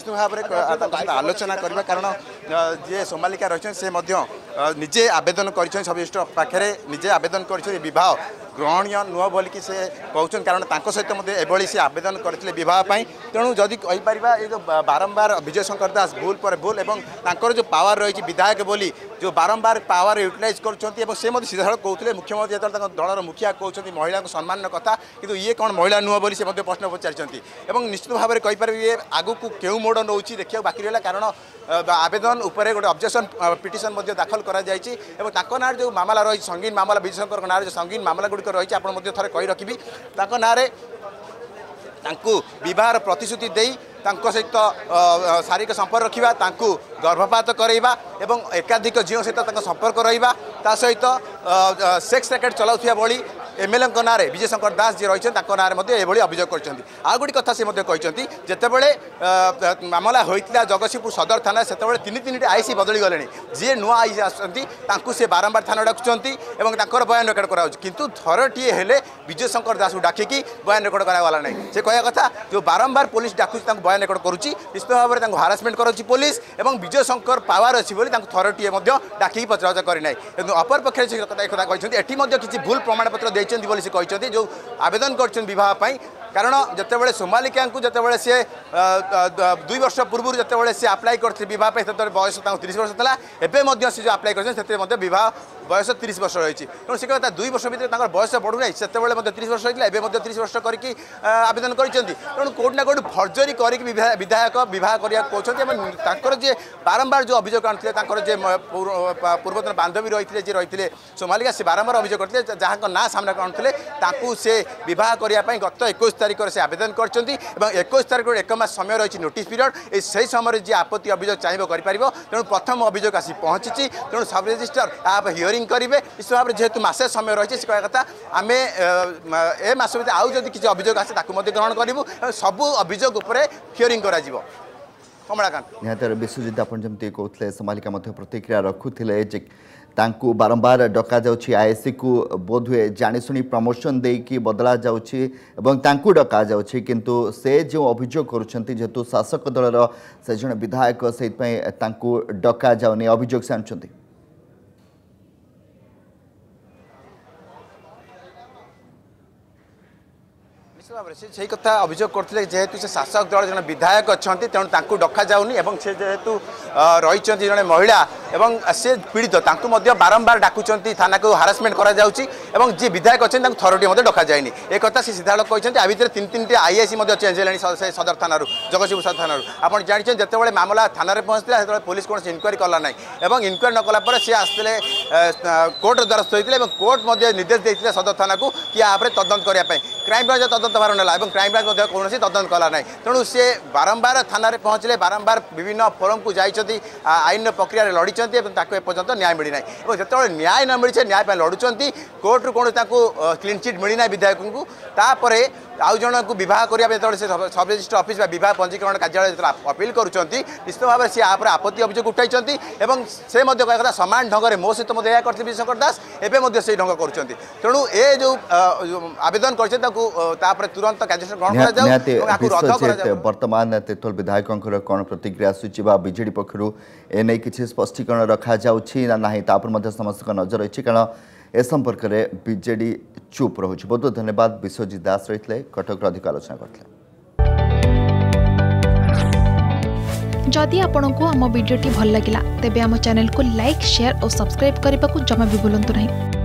भाव में आलोचना करवा कारण जे सोमालिका रही से निजे आवेदन कर सब पाखे निजे आवेदन कर विवाह ग्रहणीय नुह बोलिकी से कहते कारण सहित एभली से आवेदन करते बरपाई तेणु जदि कहीपर ये जो बारंबार विजय शंकर दास भूल पर भूल और जो पावर रही विधायक बोली जो बारंबार पावर यूटिलाइज कर सीधा सड़क कहते मुख्यमंत्री जो दलर मुखिया कहते महिला को सम्मान कथा कि ये कौन महिला नुह बोली से प्रश्न पचारि निश्चित भाव में कहीपर ये आगू को क्यों मोड़ नौ देखा बाकी रहा कारण आवेदन उपरे गोटे ऑब्जेक्शन पिटिशन दाखल कर ना जो मामला रही संगीन मामला विजय शंकर ना जो संगीन मामला गुड़िक रही आपड़ थे कही रखी ना बहार प्रतिश्रुति दे सहित शारीरिक संपर्क रखा गर्भपात करवा एकाधिक झील सहित संपर्क रहा सहित सेक्स रैकेट चलाउथिया भली एमएलए ना विजय शंकर दास जी रही ना ये अभियोग कर गोटे कथा से कहते जितेबले मामला होता जगतसिंहपुर सदर थाना से तीन आईसी बदली गले जी नुआ आईसी आसती से बारंबार थाना डाकुंट बयान रेकर्ड करा किंतु थरटीए हेले विजय शंकर दास को डाकिकी बयान रेकर्ड कराला ना से कह कथा जो बारंबार पुलिस डाकुची बयान रेकर्ड करुच्ची निश्चित भाव में हारासमेंट करुच्ची पुलिस और विजय शंकर पावर अच्छी थरटीए डाकिकी पचराउचा करना कि अपर पक्ष से कथा कहते एटी किसी भूल प्रमाणपत्र कहते जो आवेदन कर कारण जितेबाला सोमालिका को जितेबाला सी 2 वर्ष पूर्व जितेबाला सी आप्लाय करते बह बयस 30 वर्ष था एवं जो आप्लाय कर बह बयस 30 वर्ष रही तेणु से कहता 2 वर्ष भितर बयस बढ़ू ना से 30 वर्ष होता है 30 वर्ष करके आवेदन कर तेणु कौट ना कौट फर्जरी कर विधायक बह कर जी बारंबार जो अभियोग आनी पूर्वतन बांधवी रही जी रही सोमालिका से बारंबार अभियोग करते जहाँ ना सामना आनुते से बह करने गत 21 तारीख से आवेदन कर 21 तारीख 1 मास समय रही नोटिस पीरियड से समय जी आपत्ति अभियोग चाहिए कर तेणु प्रथम अभियोग आसी पहुँची तेणु सब रजिस्टर आप हियरिंग करेंगे इस भाव में जेहेतु मसे समय रही है कह कथा आम ए मस भर आउ जब किसी अभियोग आसे ग्रहण करूँ सबू अभियोग हियरिंग कर कमलाकांत निहतर विश्वजित आप जमी कहते सोमालिका प्रतिक्रिया रखुले तांकु बारंबार डका जाउछि आईएससी को बोधुए जानीशुणी प्रमोशन देकी बदला जाउछि एवं तांकु डका जाउछि किंतु से जो अभियोग करुछंती जेतु शासक दलर से जण विधायक सहित पय तांकु डका जाउनी अभियोग से आनछंती से कथा अभियोग करते जेहेतु से शासक दल जन विधायक अच्छा तेणु डका जाऊनी से जेहेतु रही जड़े महिला एवं से पीड़ित बारंबार डाकुंट थाना को हारासमेंट करा जी विधायक अच्छे थरटी डका जाए एक कथा से सीधा कहते आ भितर 3 आईआईसी चेंज है सदर थाना जगतसिंहपुर सदर थाना आप जानते जितेबाला मामला थाना पहुँचता है पुलिस कौन इनक्वारी कला ना और इनक्वारी न कलापर सी आसते कोर्ट द्वारस्थ होते कोर्ट निर्देश देते सदर थाना को कि आप तदंत करने क्राइम ब्रांच तदंत भार ना क्राइम ब्रांच कौन तदंत कला ना तेणु सी बारंबार थाना पहुँचले बारंबार विभिन्न फोरम को जाइए आईन प्रक्रिया लड़ी एपर्यंत न्याय मिलना और जो न्याय न मिली न्याय लड़ुंट कोर्ट कौन क्लीन चिट मिलना विधायक को तापर आउ जन को बह करने सब रजिस्टर ऑफिस बह पंजीकरण कार्यालय अपील करुँच निश्चित भाव में सी आप आपत्ति अभियोग उठाई से कथा सामान ढंग से मो सहित करते विजय शंकर दास एवं से ढंग कर तेणु ये जो आवेदन कर तुरंत कार्यानुष्ठान वर्तमान तिर्तोल विधायक कौन प्रतिक्रिया आसूची बीजेडी पक्षर एने किसी स्पष्टीकरण रखा ना समस्त नजर रही कारण ए संपर्क में बीजेडी चुप रोचे। बहुत बहुत धन्यवाद विश्वजित दास रही कटक अधिक आलोचना करते। जदि आपंक आम भिडी भल लगा तेब आम चैनल को लाइक शेयर और सब्सक्राइब करने को जमा भी भूलु नहीं।